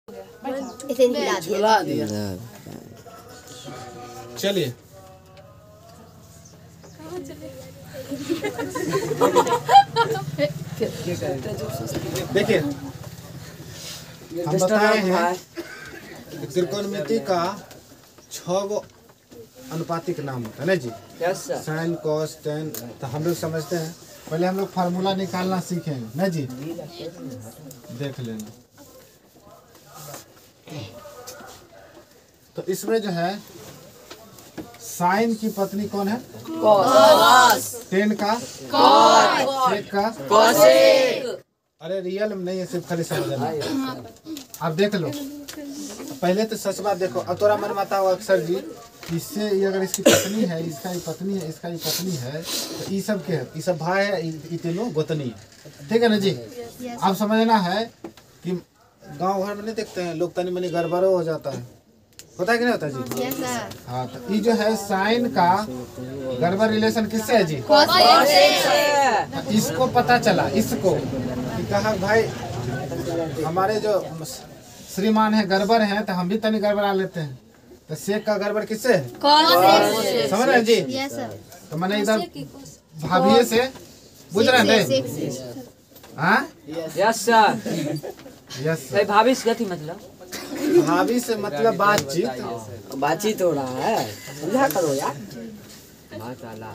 इसे हिला दिया। चलिए देखिए, हम बताए हैं त्रिकोणमिति का 6 गो अनुपातिक नाम होता है ना जी। Sine cos tan. तो हम लोग समझते हैं, पहले हम लोग फार्मूला निकालना सीखेंगे ना जी। देख लेना। तो इसमें जो है साइन की पत्नी कौन है? कॉस। टेन का कॉस। सेक का कॉसेक। अरे रियल में नहीं है, सिर्फ खाली समझना। अब देख लो, पहले तो सच बात देखो। अब तोरा मन में आता होगा अक्सर जी, इससे ये अगर इसकी पत्नी है, इसका ही पत्नी है, इसका ही पत्नी है, तो ये सब के है, ये सब भाई है, ये तीनों गोतनी है। ठीक है ना जी। अब समझना है कि गांव घर में नहीं देखते हैं लोग, तनी मनी गड़बड़ हो जाता है, होता है कि नहीं होता जी? हाँ, तो ये जो है साइन का गड़बड़ रिलेशन किससे है जी? इसको पता चला, इसको कि कहा भाई हमारे जो श्रीमान है गड़बड़ है, तो हम भी तनी गड़बड़ा लेते हैं। तो सेक का गड़बड़ किससे है? समझ रहे हैं जी? तो मैंने इधर भाभी से बुझ रहे हैं। हाँ यस सर। Yes sir. भाभी से गति मतलब? भाभी से मतलब बातचीत। बातचीत हो रहा है, समझा करो यार। माशाल्लाह।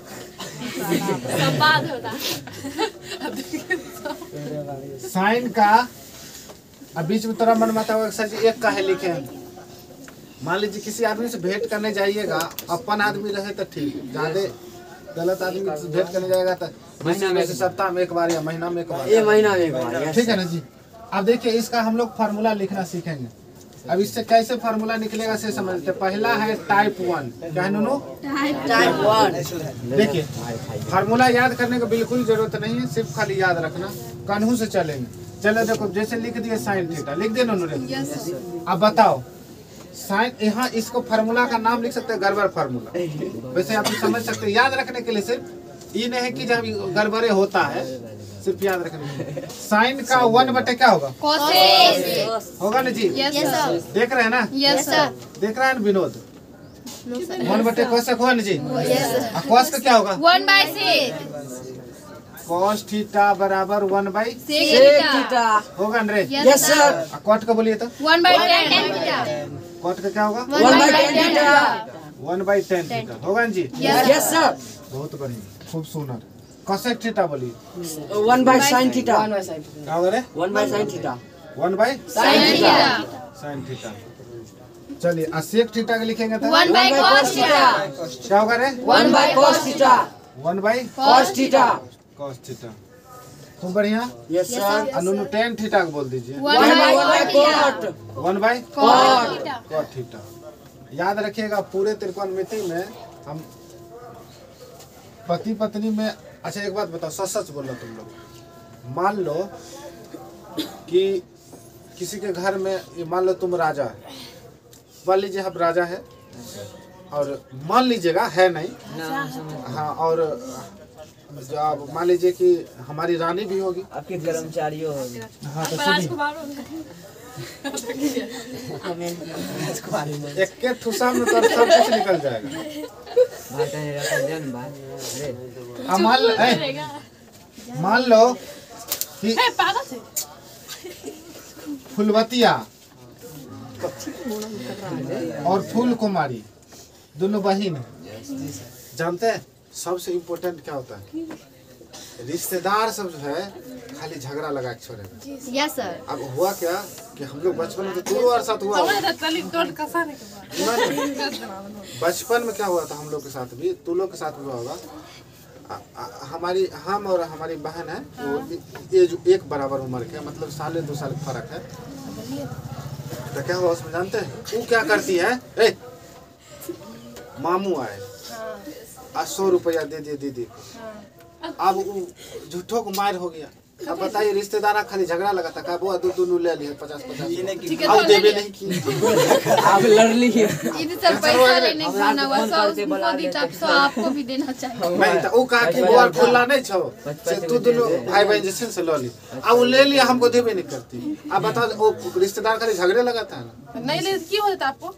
संवाद होता। साइन का अब बीच में तोरा मन में आता होगा सर जी एक का है लिखे। मान लीजिए किसी आदमी से भेंट करने जाइएगा, अपन आदमी रहे तो ठीक, ज्यादा गलत आदमी से भेंट करने जाएगा तो महीना में से सप्ताह में एक बार या महीना में एक बार। ये महीना में एक बार। ठीक है ना जी। अब देखिए इसका हम लोग फार्मूला लिखना सीखेंगे। अब इससे कैसे फार्मूला निकलेगा से समझते। पहला है टाइप 1। क्या है नूनू? टाइप 1। देखिए फार्मूला याद करने की बिल्कुल जरूरत नहीं है, सिर्फ खाली याद रखना, कानून से चलेंगे। चलो देखो, जैसे लिख दिए साइन थीटा, लिख दिए नूनू रे। अब बताओ साइन, यहाँ इसको फार्मूला का नाम लिख सकते हैं गड़बड़ फार्मूला। वैसे आप समझ सकते हैं, याद रखने के लिए सिर्फ ये नहीं है कि जब गड़बड़े होता है, सिर्फ याद रखने के लिए। साइन का 1 बटे क्या होगा? कोसेक होगा ना जी? देख रहे हैं ना? देख रहे हैं विनोद? 1 बटे कोसेक होगा ना जी? कॉस का क्या होगा? 1/6 कॉस थीटा बराबर 1/6 थीटा होगा ना रे? Yes sir. कॉट का बोलिए तो? 1/10 थीटा। कॉट का क्या होगा? 1/10 थीटा। 1/10 थीटा होगा ना जी? Yes sir. बहुत बढ़िया, खूब सुंदर। कोसेक थीटा बोलिए? 1/sin theta. क्या होगा रे? 1/sin theta. 1/sin theta. sin theta. चलिए सेक थीटा के लिखेंगे तो 1/cos थीटा। क्या होगा रे? 1/cos theta. 1/cos theta. cos theta. खूब बढ़िया। Yes sir. अनुनु tan थीटा को बोल दीजिए। 1/cot। 1/cot theta. याद रखिएगा पूरे त्रिकोणमिति में हम पति पत्नी में। अच्छा एक बात बताओ, सच सच बोलो तुम लोग। मान लो कि किसी के घर में, मान लो तुम राजा है, मान लीजिए आप राजा है, और मान लीजिएगा है नहीं, हाँ, और जो आप मान लीजिए कि हमारी रानी भी होगी, आपके कर्मचारियों होगी। हाँ तो एक के ठुसा में तो सब कुछ निकल जाएगा। मान लो कि फुलवतिया और फूल कुमारी दोनों बहन है। जानते हैं सबसे इम्पोर्टेंट क्या होता है? रिश्तेदार सब जो है खाली झगड़ा लगा के छोड़ेगा। Yes sir. अब हुआ क्या कि हम लोग बचपन में तो तुम्हारे साथ हुआ, बचपन में क्या हुआ था हम लोग के साथ भी, तुम लोग के साथ भी हुआ होगा। हम और हमारी बहन है वो एज एक बराबर उम्र के, मतलब 1-2 साल फर्क है। तो क्या हुआ उसमें जानते हैं? वो क्या करती है, मामू आए, 100 रुपया दे दिए दीदी। अब झूठों को मार हो गया, अब बताइए रिश्तेदार खाली झगड़ा लगा था का वो दोनों ले लिए 50-50 ठीक है, अब तो देवे नहीं की आप लड़ लिए इधर सब पैसा लेने का ना हुआ 100 उसको दी तब 100 आपको भी देना चाहिए। नहीं तो वो कहा कि वो खुला नहीं छो से तू दोनों भाई बहन जैसे से लो ली अब वो ले लिया हमको देवे नहीं करती। अब बताओ वो रिश्तेदार खाली झगड़े लगा था ना नहीं ले क्यों होता आपको?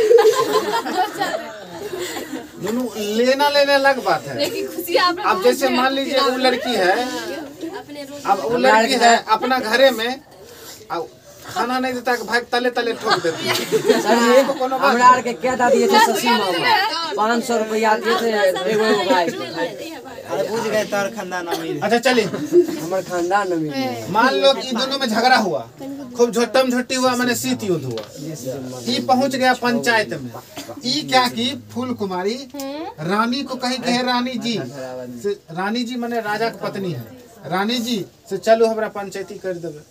दोनों लेना लेने अलग बात है। लेकिन खुशी आप अब जैसे मान लीजिए वो लड़की है अब वो लड़की है अपना घरे में अब खाना नहीं देता भाई तले तले ठोक देती है। सर ये हमरा आर के क्या दा दिए थे ससी मामा 500 रुपया दिए थे एगो भाई। अरे पूछ गए तार खानदान अमीर। अच्छा चलिए हमर खानदान अमीर। मान लो कि दोनों में झगड़ा हुआ खूब झोटम झोटी हुआ मैंने शीत युद्ध हुआ ये पहुंच गया पंचायत में। ई क्या की फूल कुमारी रानी को कहीं कहे रानी जी माने राजा की पत्नी है रानी जी से चलो हमरा पंचायती कर देवे।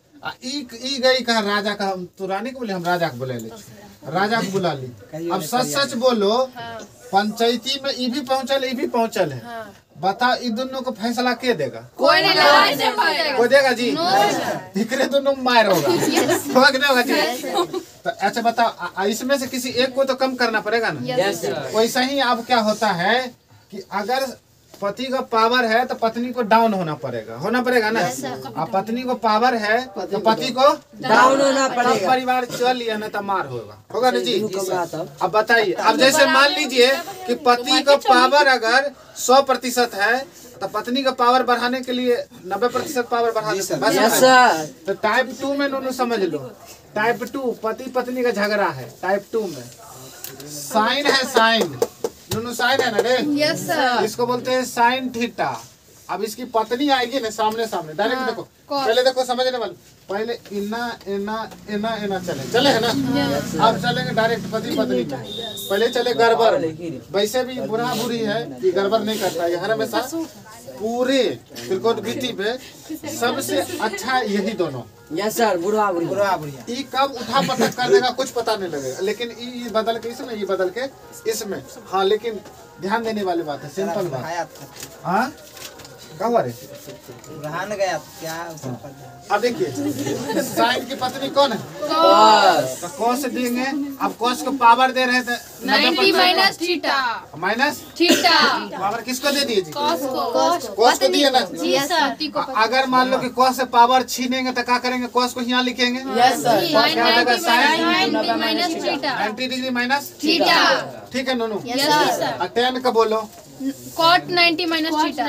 ई गई कहा राजा का तो रानी को बोले हम राजा को बुला ले राजा को बुला ली। अब सच सच बोलो पंचायती में ई भी पहुंचल है बताओ इन दोनों को फैसला के देगा? कोई नहीं लगा कोई देगा जी दिखरे दोनों मार होगा जी। तो अच्छा बताओ इसमें से किसी एक को तो कम करना पड़ेगा ना। वैसा ही अब क्या होता है कि अगर पति का पावर है तो पत्नी को डाउन होना पड़ेगा ना। अब पत्नी को पावर है तो पति को डाउन होना पड़ेगा। परिवार चल लिया नहीं तो मार होगा ना जी। अब बताइए अब जैसे मान लीजिए कि पति का पावर अगर 100% है तो पत्नी का पावर बढ़ाने के लिए 90% पावर बढ़ा देते। तो टाइप 2 में दोनों समझ लो टाइप 2 पति पत्नी का झगड़ा है टाइप 2 में साइन है साइन दोनों साइन है ना रे। यस सर इसको बोलते हैं साइन थीटा। अब इसकी पत्नी आएगी ना सामने डायरेक्ट देखो पहले देखो समझने वाले पहले इना चले है ना। अब चलेंगे डायरेक्ट पति पत्नी में पहले चले गड़बड़ वैसे भी बुरा बुरी है कि गड़बड़ नहीं करता है हमेशा पूरे त्रिकोण विधि पे सबसे अच्छा यही दोनों। यस सर बुरा बुरा ये कब उठा पटक कर देगा कुछ पता नहीं लगेगा लेकिन ये बदल के इसमें ये बदल के इसमें। हाँ लेकिन ध्यान देने वाली बात है सिंपल बात। हाँ कब रे गया क्या अब देखिए साइन की पत्नी कौन है तो कौन से देंगे। अब कौन को पावर दे रहे थे 90 माइनस थीटा पावर किसको दे दिए जी कॉस को दिए ना। यस सर अगर मान लो कि कॉस से पावर छीनेंगे तो क्या करेंगे कॉस को यहाँ लिखेंगे। Yes sir 90 minus theta 90 degree minus theta ठीक है नोनू। यस सर 10 का बोलो cot 90 minus theta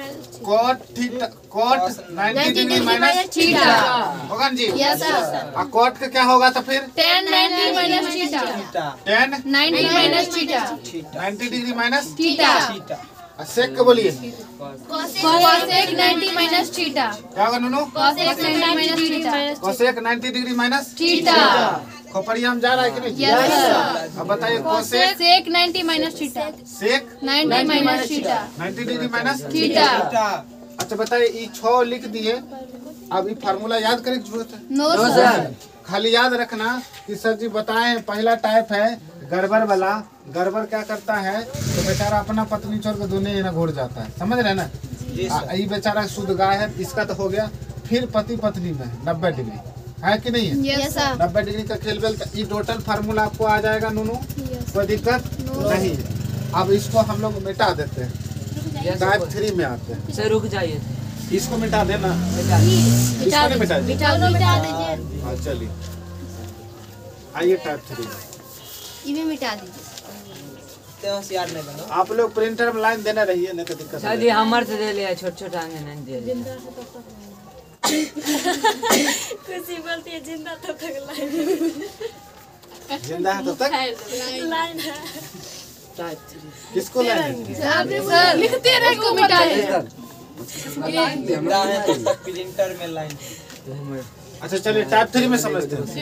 cot 90 degree minus theta होगा जी। यस सर और कॉट का क्या होगा तो फिर 10 90 minus theta 10 90 minus theta 90 degree minus theta sec के बोलिए कोसेक 90 माइनस थीटा क्या होगा Nonu cosec 90 minus theta cosec 90 degree minus theta खोपड़िया हम जा रहा है कि नहीं। यस सर अब बताइए cosec sec 90 minus theta sec 90 minus theta 90 degree minus theta. अच्छा बताइए ये 6 लिख दिए। अब ये फार्मूला याद करने की जरूरत है नो सर खाली याद रखना कि सर जी बताए पहला टाइप है गड़बड़ वाला। गड़बड़ क्या करता है तो बेचारा अपना पत्नी छोड़ के दोनों ना घुड़ जाता है समझ रहे ना। ये बेचारा शुद्ध गाय है इसका तो हो गया। फिर पति पत्नी में 90 डिग्री है कि नहीं है। यस सर 90 डिग्री का खेल बेल ये टोटल फार्मूला आपको आ जाएगा नूनू कोई दिक्कत नहीं है। अब इसको हम लोग मिटा देते हैं टाइप 3 में आते हैं। सर रुक जाइए इसको मिटा देना इसको नहीं मिटा दीजिए हाँ चलिए आइए टाइप 3 में ये भी मिटा दीजिए। होशियार नहीं बनो। आप लोग प्रिंटर में लाइन देना रहिए नहीं तो दिक्कत सर जी हमर से दे लिया छोट आगे नहीं दे लिया। खुशी बोलती है जिंदा तब तक लाइन जिंदा है तब तक लाइन है किसको लाइन सर लिखते रहे को मिटा दीजिए। जिंदा है तब तक प्रिंटर में लाइन। अच्छा चलिए टाइप 3 में समझते हैं।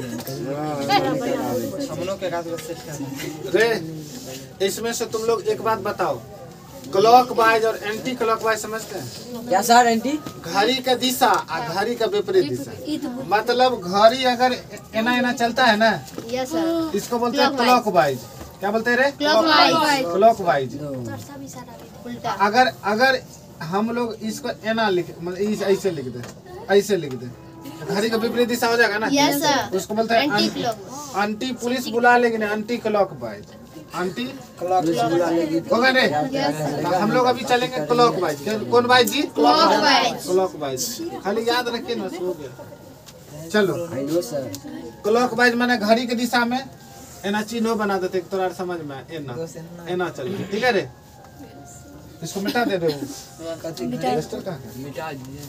हमनों के कागज सेट कर रे इसमें से तुम लोग एक बात बताओ क्लॉकवाइज और एंटी क्लॉकवाइज समझते हैं क्या सर एंटी घड़ी का दिशा और घड़ी का विपरीत दिशा। मतलब घड़ी अगर एना चलता है ना यस सर इसको बोलते हैं क्लॉकवाइज। क्या बोलते हैं रे क्लॉकवाइज क्लॉकवाइज। उल्टा अगर हम लोग इसको एना लिख मतलब ऐसे लिख दे, ऐसे लिख दे, घड़ी का विपरीत दिशा हो जाएगा ना। Yes sir. उसको बोलते हैं आंटी पुलिस बुला लेगी ना, आंटी क्लॉक वाइज, आंटी होगा रे। हम लोग अभी चलेंगे क्लॉक वाइज। कौन वाइज जी? Clockwise. खाली याद रखिए ना, सो गया। चलो क्लॉक वाइज माने घड़ी के दिशा में एना चिन्ह बना देते, तोरा समझ में एना एना चल, ठीक है रे। इसको मिटा दे रहे हो, रजिस्टर कहाँ है? मिटा दीजिए।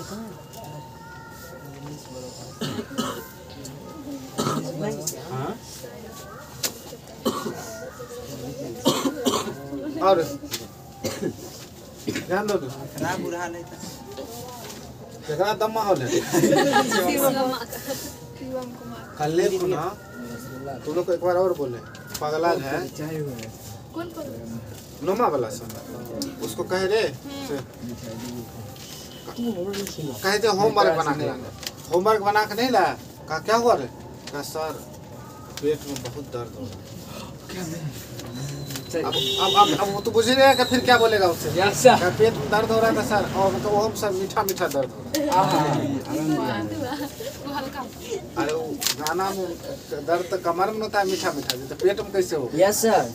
हाँ और ध्यान दो, खराब बुरा नहीं था। कितना दम माहौल है। कल सुना तुम लोग को एक बार और बोले, पगला है नोमा वाला सन, उसको कहे रे कहे थे होमवर्क बना के लाना। होमवर्क बना के नहीं लाया, कहा क्या हुआ रे? कहा सर पेट में बहुत दर्द हो रहा है। अब वो तो बुझ ही नहीं कि फिर क्या बोलेगा उससे। क्या पेट में दर्द हो रहा था सर, और मतलब वो सर मीठा मीठा दर्द हो रहा है। अरे वो गाना में दर्द तो कमर में होता है, मीठा मीठा, तो पेट में कैसे हो? Yes sir.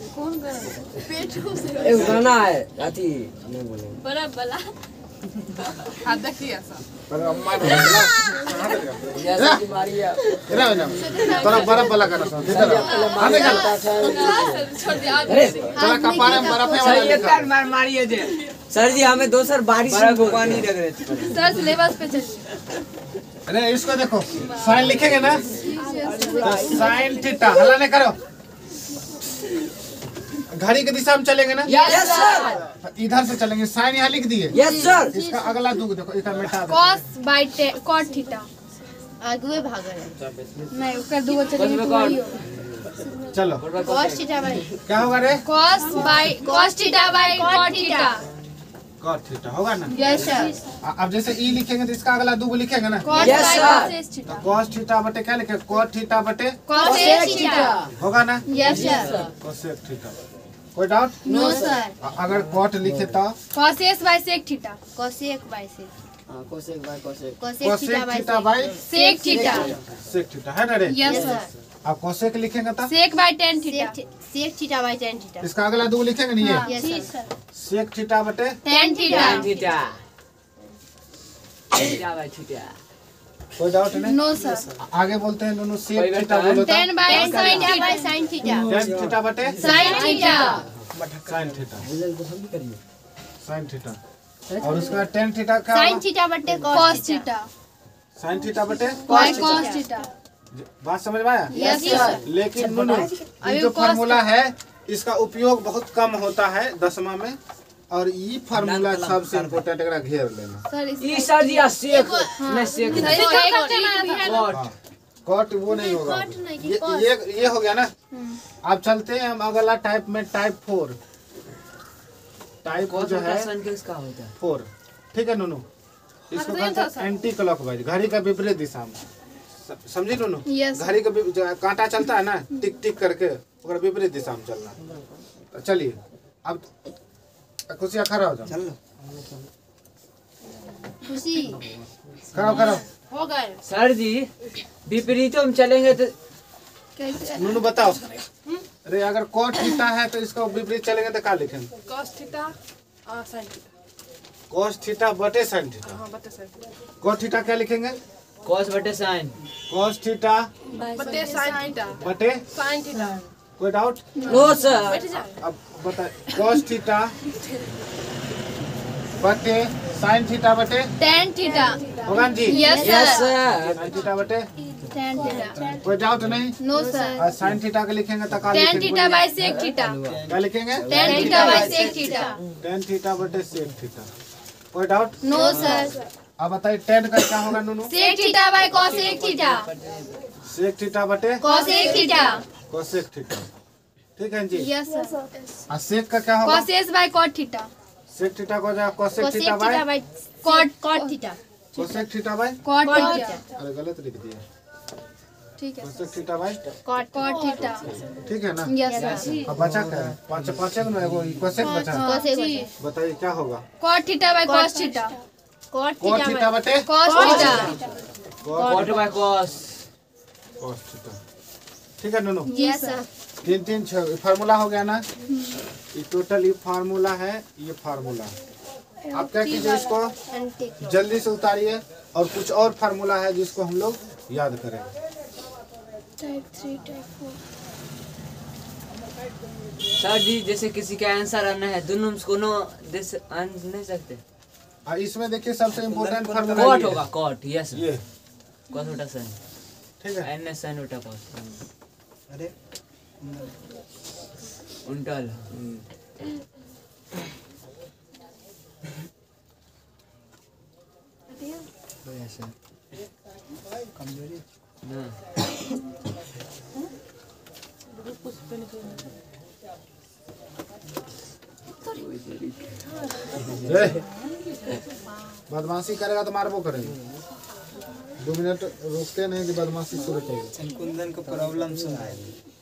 एक गाना है अथी नहीं बोले बड़ा बला हाथ देखिए सर। पर अम्मा ने बोला जैसे कि मारिया तेरा ना तोरा बर्फ वाला कर रहा है। आने का छोड़ दिया। अरे चला कपारे में बर्फ है वाला मार मारिए जे सर जी, हमें दो सर बारिश में पानी लग रहे थे सर सिलेबस पे चलिए। अरे इसको देखो, साइन लिखेंगे ना, तो साइन थीटा हल्ला नहीं करो, घड़ी की दिशा में चलेंगे ना। Yes sir. इधर से चलेंगे, साइन यहाँ लिख दिए। Yes sir. इसका अगला दुग देखो, इसका मिटा दो। cos बाय cot थीटा आगे भागल है। नहीं उसका दो चलेंगे तो वही होगा। चलो cos थीटा बाई क्या होगा रे? cos थीटा बाय cot थीटा। cot थीटा होगा ना। Yes sir. अब जैसे ई लिखेंगे तो इसका अगला दुग लिखेंगे ना। cos Yes, by sir. cos theta. cos theta बटे क्या लिखे? cot थीटा बटे cos थीटा। होगा ना। Yes sir. cosec theta. कोई डाउट? No sir. अगर cot लिखे तो cos by sec theta. cosec by से cosec by cosec cosec theta cosec by theta by sec theta. sec theta है ना रे। Yes sir. अब cosec लिखेंगे तो sec by tan theta. sec theta by tan theta. इसका अगला दुग लिखेंगे नहीं ये। Yes sir. sec थीटा बटे tan theta. Theta theta by theta. कोई डाउट नहीं? No sir. आगे बोलते हैं दोनों sec थीटा बोलो तो tan by sin theta by theta. sin theta. tan theta बटे sin theta. sin theta sin theta. और उसका tan थीटा क्या sin होगा? थीटा बटे cos cos theta sin theta बटे बाय cos थीटा। बात समझ में आया? Yes sir. लेकिन नुनू ये जो cos फार्मूला है इसका उपयोग बहुत कम होता है दसवां में, और ये फार्मूला सबसे इम्पोर्टेंट, एकरा घेर लेना। सर ई सर जी सेक मैं सेक कट वो नहीं होगा। कट नहीं कि ये हो गया ना। अब चलते हैं हम अगला टाइप में, टाइप 4। टाइप जो है सन के इसका होता है 4, ठीक है नुनू। इसको कहते हैं एंटी क्लॉकवाइज, घड़ी का विपरीत दिशा में। समझी नुनू? Yes. घड़ी का जो कांटा चलता है ना टिक टिक करके, ओकरा विपरीत दिशा में चलना। तो चलिए अब खुशी खड़ा हो जाओ। खुशी खड़ा हो गए। सर जी। विपरीतों में चलेंगे तो कैसे? नुनू बताओ। अरे अगर cot थीटा है तो इसका विपरीत चलेंगे तो क्या लिखेंगे? cos थीटा और sin थीटा। cos थीटा बटे sin थीटा। हां बटे sin cot थीटा क्या लिखेंगे? cos बटे sin cos थीटा बटे sin थीटा। बटे sin थीटा। कोई डाउट? No sir. अब बता, cos थीटा बटे sin थीटा बटे tan थीटा। होगा जी। Yes yes sir. Sir. sin theta बटे tan थीटा। कोई डाउट नहीं? No sir. और sin थीटा का लिखेंगे तो क्या tan लिखेंगे? Theta by sec theta. क्या लिखेंगे? tan theta by sec theta. tan theta बटे sec थीटा। कोई डाउट? No sir. अब बताइए tan का क्या होगा नुनू? sec theta by cosec theta. sec theta बटे cosec थीटा। cosec थीटा, ठीक है जी। Yes sir. और sec का क्या होगा? cos by cot theta. sec theta को जाए cosec cosec theta theta by by cot cot theta. cosec theta by, cot theta. अरे गलत लिख दिया। ठीक है cosec theta by cot cot theta ठीक है ना। यस सर अब बचा क्या है? पाँच में वो कोसेक बचा है। कोसेक बताइए क्या होगा? Cot theta by cos theta cot cot theta बटे cos theta cot by cos cos theta. ठीक है नूनू। यस सर 3 3 6 फार्मूला हो गया ना। ये टोटल ये फार्मूला है, ये फार्मूला है। आप क्या कीजिए, इसको जल्दी से उतारिए और कुछ और फार्मूला है जिसको हम लोग याद करें। टाइप 3 टाइप 4 सर जी जैसे किसी का आंसर आना है दोनों कोनो आन नहीं सकते। इसमें देखिए सबसे इम्पोर्टेंट फार्मूला कॉट ये होगा है। कॉट यस ये कॉस उल्टा साइन ठीक है। एन साइन उल्टा कॉस अरे उल्टा कमजोरी ना बदमाशी करेगा तो मारबो करेंगे। 2 मिनट रुकते नहीं कि बदमाशी शुरू करेंगे। कुंदन को प्रॉब्लम सुना है।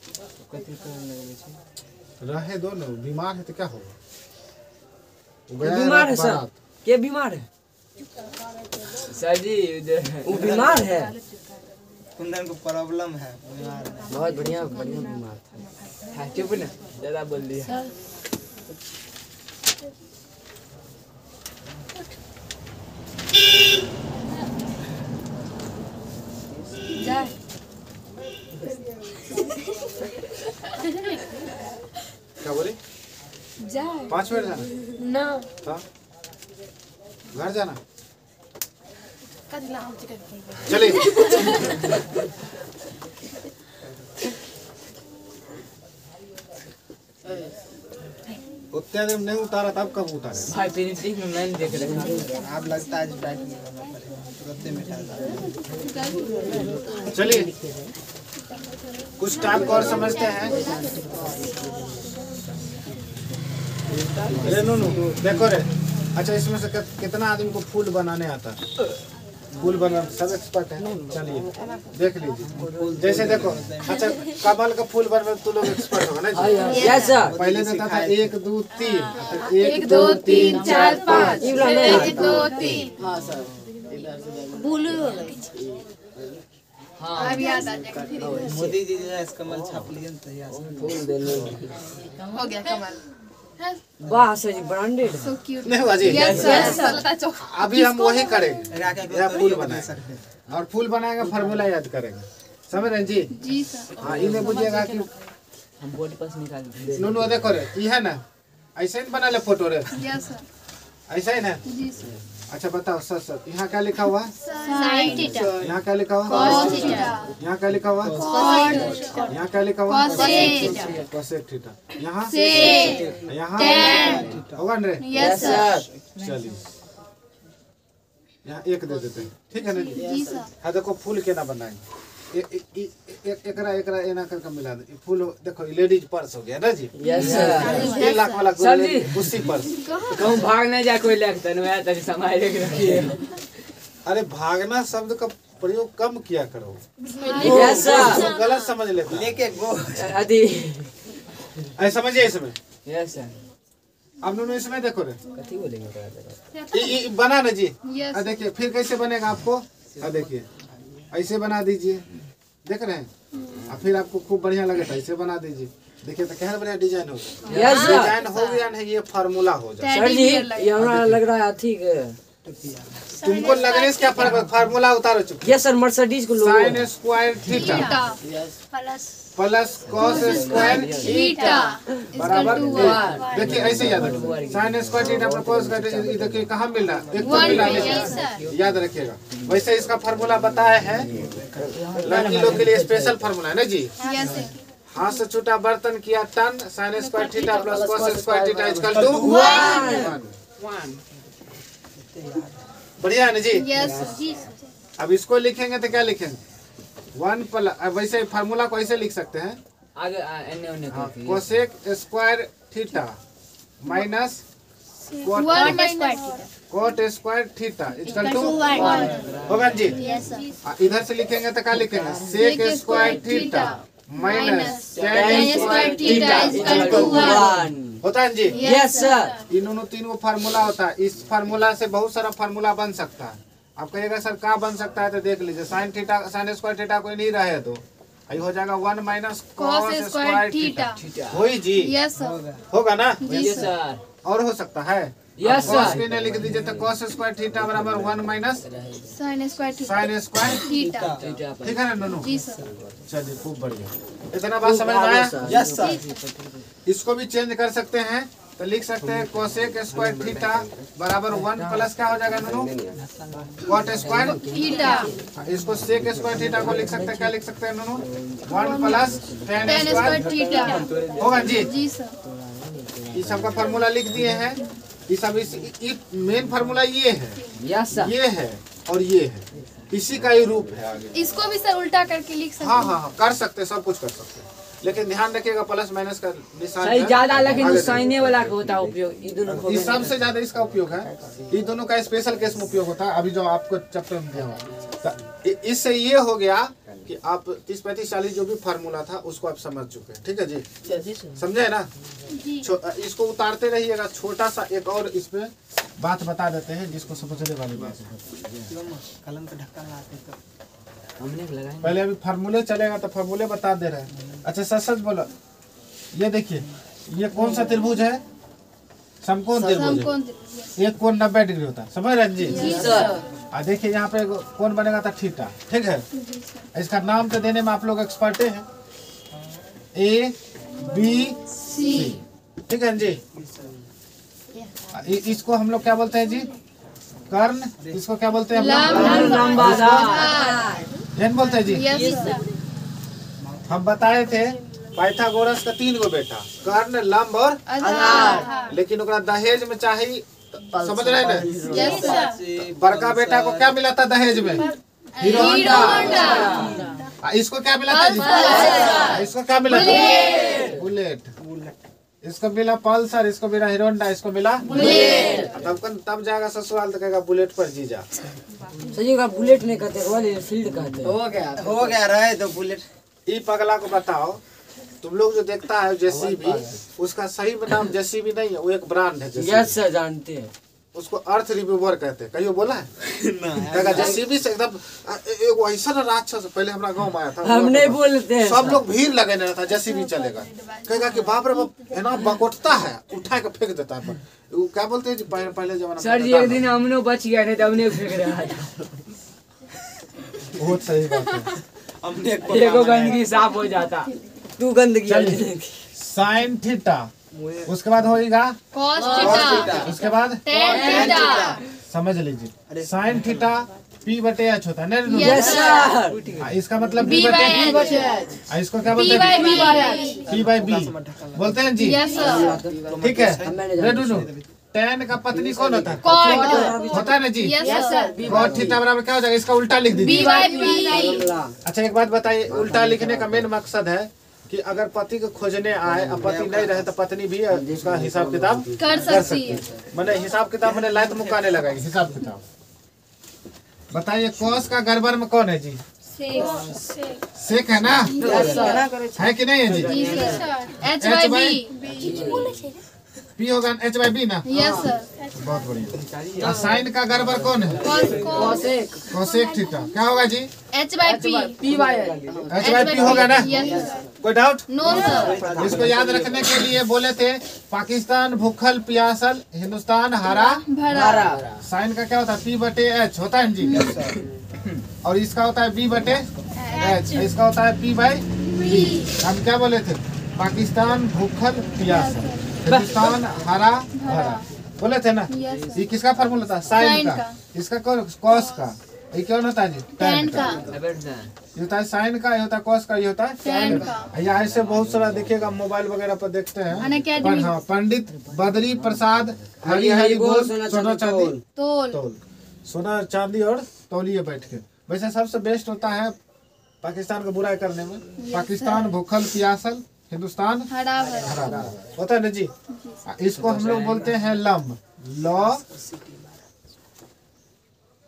रहे दो ना, बीमार है तो क्या होगा? वो गया बीमार है रात सर। बारात। के बीमार है सर जी वो बीमार है। कुंदन को प्रॉब्लम है, बीमार है। बहुत बढ़िया बढ़िया बीमार था। चुप ना ज्यादा बोल दिया। क्या बोले? जाए 5 मिनट जाना ना था, घर जाना। कदला चलिए उतने दिन नहीं उतारा तब कब उतारे? भाई प्रिंटिंग में मैंने देख रखा आप लगता है टाइट नहीं करना पड़ेगा, तुरंत मिटा देगा। चलिए कुछ टाइम को और समझते हैं। रे नूनू देखो रे, अच्छा इसमें से कितना आदमी को फूल बनाने आता है? फूल बना सब एक्सपर्ट है। चलिए देख लीजिए, जैसे देखो अच्छा कमल का फूल बनने में तू लोग एक्सपर्ट होगा ना जी? Yes sir. पहले देता था 1 2 3 1 2 3 4 5 1 2 3 ब्लू हो गई। हाँ अब याद आ जाएगा। मोदी जी जो है कमल छाप लिए ना, तो यहाँ से फूल देने हो गया कमाल। वाह सर जी ब्रांडेड सो क्यूट। नहीं हुआ जी? यस सर अभी हम वही करेंगे, राखा को या तो फूल नहीं बनाए बना सकते। और फूल बनाएगा फार्मूला याद करेगा। समझ रहे हैं जी? जी सर हाँ इन्हें बुझिएगा कि हम बॉडी पास निकाल देंगे। नूनू देखो रे, ये है ना ऐसे ही बना ले फोटो रे, यस सर ऐसा ही ना? जी सर अच्छा बताओ सर सर यहाँ क्या लिखा हुआ? साइन थीटा यहाँ क्या लिखा हुआ? कॉस थीटा यहाँ क्या लिखा हुआ? कॉट यहाँ क्या लिखा हुआ? Cosec cosec theta. यहाँ सेक यहाँ टेन होगा ना रे? यस सर चलिए यहाँ 1 दे देते हैं, ठीक है ना जी? जी सर हाँ देखो फूल के ना बनाएंगे, एकरा एकरा एना करके मिला दे। फूल देखो लेडीज पर्स हो गया ना जी? Yes sir. 3 लाख वाला सर जी। उसी पर्स। कहूँ भाग नहीं जा कोई लगता नहीं तभी संभाल के रखिए। अरे भागना शब्द का प्रयोग कम किया करो, यस सर। लोग गलत समझ लेते हैं। लेके गो अति ऐसे समझिए इसमें। Yes sir. अब नूनू इसमें देखो रे, कथी बोलेंगे ये बना ना जी? यस देखिए फिर कैसे बनेगा आपको? देखिए ऐसे बना दीजिए, देख रहे हैं? और फिर आपको खूब बढ़िया लगे तो ऐसे बना दीजिए। देखिए तो क्या बढ़िया डिजाइन हो गया। Yes sir. डिजाइन हो गया नहीं, ये फार्मूला हो जाए। सर जी ये हमारा लग रहा है अथी तुमको लगने से क्या फर्क है? फार्मूला उतारो चुके। यस सर मर्सिडीज को लोगो sine square theta plus plus cos square theta बराबर देखिए ऐसे याद रखिए। साइन स्क्वायर थीटा पर कॉस स्क्वायर, ये देखिए कहाँ मिल रहा है? एक तो मिला नहीं, याद रखिएगा। वैसे इसका फार्मूला बताया है, लड़की लोग के लिए स्पेशल फार्मूला है ना जी? यस हाथ से छूटा बर्तन किया टन, sine square theta plus cos square theta equal to 1। बढ़िया है ना जी? यस अब इसको लिखेंगे तो क्या लिखेंगे? 1 प्लस, वैसे फार्मूला को ऐसे लिख सकते हैं, आगे एने ओने करके cosec square theta minus cot square theta cot square theta equal to 1 होगा जी। Yes sir. इधर से लिखेंगे तो क्या लिखेंगे, sec square theta minus tan square theta equal to 1 होता है जी। Yes sir. इन दोनों तीन को फार्मूला होता है। इस फार्मूला से बहुत सारा फार्मूला बन सकता है। आप कहिएगा सर कहाँ बन सकता है, तो देख लीजिए sine theta sine square theta कोई नहीं रहे तो ये हो जाएगा 1 माइनस कॉस स्क्वायर थीटा वही जी। Yes sir. होगा ना, यस सर। और हो सकता है। Yes cos sir. के ने लिख दीजिए तो कॉस स्क्वायर थीटा बराबर 1 minus sine square sine square theta. ठीक है ना दोनों। जी सर। चलिए खूब बढ़िया, इतना बात समझ में आया। Yes sir. इसको भी चेंज कर सकते हैं तो लिख सकते हैं कोसेक स्क्वायर थीटा बराबर 1 प्लस क्या हो जाएगा दोनों, कॉट स्क्वायर थीटा। इसको सेक स्क्वायर थीटा को लिख सकते हैं, क्या लिख सकते हैं दोनों, 1 plus tan tan square square theta. होगा जी। जी सर। इस सबका फार्मूला लिख दिए हैं। ये सब इस मेन फार्मूला ये है, यस सर। ये है और ये है, इसी का ही रूप है आगे। इसको भी सर उल्टा करके लिख सकते हाँ हैं। हाँ हाँ कर सकते हैं, सब कुछ कर सकते हैं, लेकिन ध्यान रखिएगा प्लस माइनस का निशान सही है। ज्यादा लेकिन आगे साइने वाला का होता है उपयोग, ये दोनों को इस सबसे ज्यादा इसका उपयोग है। ये दोनों का स्पेशल केस में उपयोग होता है। अभी जो आपको चैप्टर में दिया हुआ तो इससे ये हो गया कि आप 30 35 40 जो भी फार्मूला था उसको आप समझ चुके हैं। ठीक है जी, समझे ना। इसको उतारते रहिएगा। छोटा सा एक और इसमें बात बता देते हैं जिसको समझने वाली बात है। कलम का ढक्कन लगाते तो हमने लगाया। पहले अभी फार्मूले चलेगा तो फार्मूले बता दे रहे हैं। अच्छा सच सच बोलो, ये देखिए ये कौन सा त्रिभुज है, समकोण त्रिभुज है। एक कोण 90 डिग्री होता है, समझ रहे हैं जी। जी सर। देखिए यहाँ पे कौन बनेगा था थीटा। ठीक है, इसका नाम तो देने में आप लोग एक्सपर्टे हैं, ए बी सी। ठीक है जी। इसको हम लोग क्या बोलते हैं जी, कर्ण। इसको क्या बोलते हैं हम लोग, लंबादार। जैन बोलते हैं जी। Yes sir. हम बताए थे पाइथागोरस का 3 गो बेटा, कर्ण लंब और आधार। लेकिन ओकरा दहेज में चाहिए, समझ रहे हैं ना। Yes sir. बड़का बेटा को क्या मिला था दहेज में, हीरो होंडा। इसको क्या मिला था जी, इसको क्या मिला था, बुलेट। इसको मिला पल्सर, इसको मिला हीरो होंडा, इसको मिला बुलेट। तब जाएगा ससुराल तो कहेगा बुलेट पर जीजा। सही का बुलेट नहीं कहते, रॉयल एनफील्ड कहते हैं। हो गया रहे तो बुलेट। ये पगला को बताओ, तुम लोग जो देखता है जेसीबी, उसका सही नाम जेसीबी नहीं है, वो एक ब्रांड है जेसीबी। यस सर, जानते हैं। उसको अर्थ रिमूवर कहते हैं। कहियो बोला है कहेगा जेसीबी से एकदम एक ऐसा राक्षस पहले हमारा गांव में आया था। हम नहीं बोलते हैं। सब लोग भीड़ लगे नहीं रहता, जेसीबी चलेगा। कहेगा कि बाप रे बाप है ना, बकोटता है, उठा के फेंक देता है। वो क्या बोलते हैं जी, पहले जमाना सर जी एक दिन हमने बच गया नहीं तो हमने फेंक रहा था। बहुत सही बात है। हमने देखो गंदगी साफ हो जाता। तू गंदगी चलिए, साइन थीटा, उसके बाद होगा कॉस थीटा। उसके बाद tan थीटा। समझ लीजिए साइन थीटा P बटे H होता है ना। Yes sir. इसका मतलब B B by बटे H। इसको क्या P बोलते by हैं, B। P by B बोलते हैं जी। Yes sir. ठीक है, रेडू tan का पत्नी कौन होता है, कॉट। होता है ना जी। Yes sir. कॉट थीटा बराबर क्या हो जाएगा, इसका उल्टा लिख B दीजिए। by B। अच्छा एक बात बताइए, उल्टा लिखने का मेन मकसद है कि अगर पति को खोजने आए और पति नहीं रहे तो पत्नी भी उसका हिसाब किताब कर सकती है। मैंने हिसाब किताब मैंने लाइत मुकाने लगाई हिसाब किताब। बताइए कॉस का गड़बड़ में कौन है जी, सेक है ना, है कि नहीं है जी। H by B। पी होगा H by B ना। Yes sir. बहुत बढ़िया। और साइन का गड़बड़ कौन है, कॉस। कोसेक थीटा क्या होगा जी, H by P। H by P होगा ना। Yes sir. कोई डाउट, नो सर। इसको याद रखने के लिए बोले थे पाकिस्तान भूखल प्यासल, हिंदुस्तान हरा भरा। साइन का क्या होता है, P बटे H होता है जी। और इसका होता है B बटे H, इसका होता है P बाई B। हम क्या बोले थे, पाकिस्तान भूखल प्यासल, हिंदुस्तान हरा भरा बोले थे ना। ये किसका फार्मूला था, साइन का। इसका कौन, कॉस का। ये कौन होता है जी, tan का। ये होता है साइन का, ये होता है कॉस का, ये होता है tan का। या ऐसे बहुत सारा देखिएगा मोबाइल वगैरह पर देखते हैं। हाँ, पंडित बद्री प्रसाद हरी हरी बोल, सोना चांदी तोल, सोना चांदी और तौलिए बैठ के। वैसे सबसे बेस्ट होता है पाकिस्तान को बुराई करने में, पाकिस्तान भूखल प्यासल, हिंदुस्तान हरा भरा। हरा होता है ना जी। इसको हम लोग बोलते हैं लंब, लॉ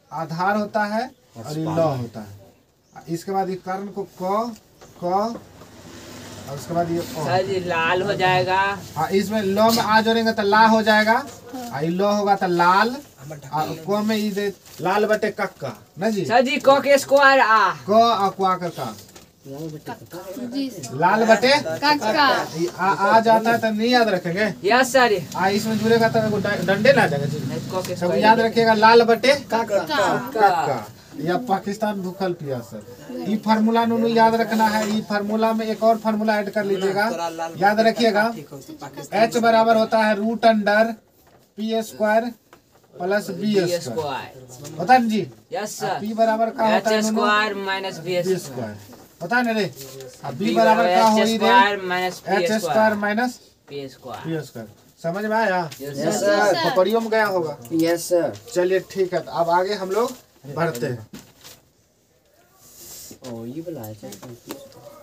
आधार होता है और ये लौ होता है। इसके बाद ये कर्ण को क और उसके बाद ये ओ। सर जी लाल हो जाएगा। हाँ, इसमें लौ में आ जोड़ेंगे तो ला हो जाएगा, और ये लौ होगा तो लाल, और क में ये लाल बटे कक्का ना जी। सर जी क के स्क्वायर आ। क और क्वा का का जी लाल बटे काका ये आ जाता है तो नहीं याद रखेंगे। Yes sir. इसमें जुड़ेगा तो एगो डंडे ना जाएगा जी। क के सब याद रखिएगा, लाल बटे काका कक्का या पाकिस्तान भूखल पियास सर। ई फार्मूला नूनू याद रखना है। ई फार्मूला में एक और फार्मूला ऐड कर लीजिएगा, याद रखिएगा। H बराबर होता है root under P square plus B square, होता है ना जी। Yes sir. पी बराबर का होता है H square minus B B square. Square, होता है ना रे। अब बी बराबर का हो ही square minus H square minus P square. P square. समझ में आया? Yes sir. पकड़ियों में गया होगा। Yes sir. चलिए ठीक है, अब आगे हम लोग बढ़ते हैं। ओ ये बोला है